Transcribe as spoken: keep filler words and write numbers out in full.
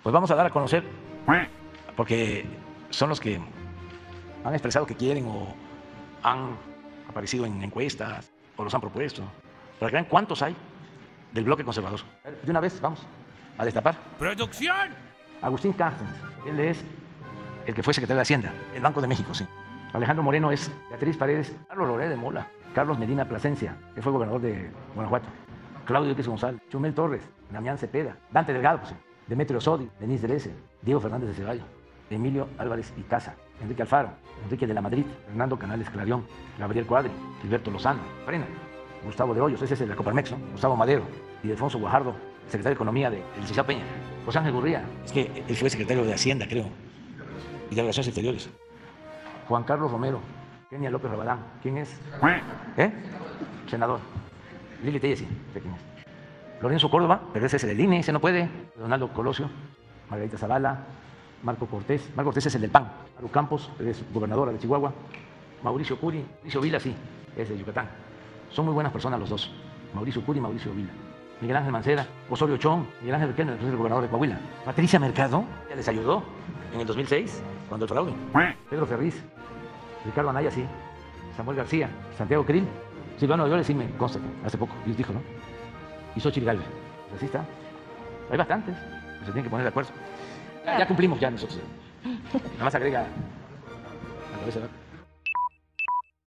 Pues vamos a dar a conocer, porque son los que han expresado que quieren o han aparecido en encuestas o los han propuesto, para que vean cuántos hay del bloque conservador. De una vez vamos a destapar. ¡Producción! Agustín Carstens, él es el que fue secretario de Hacienda, el Banco de México, sí. Alejandro Moreno es Beatriz Paredes, Carlos Loret de Mola, Carlos Medina Plasencia, que fue gobernador de Guanajuato, Claudio X González, Chumel Torres, Damián Cepeda, Dante Delgado, pues, Demetrio Sodi, Denise Dresser, Diego Fernández de Ceballos, Emilio Álvarez y Casa, Enrique Alfaro, Enrique de la Madrid, Fernando Canales Clarión, Gabriel Cuadri, Gilberto Lozano, Frena, Gustavo de Hoyos, ese es el de Coparmex, ¿no? Gustavo Madero y Alfonso Guajardo, secretario de Economía del de licenciado Peña, José Ángel Gurría, es que él fue secretario de Hacienda, creo, y de Relaciones Exteriores, Juan Carlos Romero, Kenia López Rabadán, ¿quién es? ¿Eh? Senador. Lili Tellesi, ¿de quién es? Lorenzo Córdoba, pero ese es el del I N E, ese no puede. Donaldo Colosio, Margarita Zavala, Marco Cortés, Marco Cortés es el del P A N, Maru Campos, es gobernadora de Chihuahua, Mauricio Curi, Mauricio Vila, sí, es de Yucatán. Son muy buenas personas los dos, Mauricio Curi y Mauricio Vila. Miguel Ángel Mancera, Osorio Chong, Miguel Ángel Riquelme, el gobernador de Coahuila. Patricia Mercado, ella les ayudó en el dos mil seis, cuando el fraude. Pedro Ferriz, Ricardo Anaya, sí, Samuel García, Santiago Krill, Silvano Aureoles, sí me consta que hace poco, Dios dijo, ¿no? Y Xochitl Gálvez, pues así está. Hay bastantes, se tienen que poner de acuerdo. Ya, ya cumplimos ya nosotros. Nada más agrega a la cabeza, ¿verdad?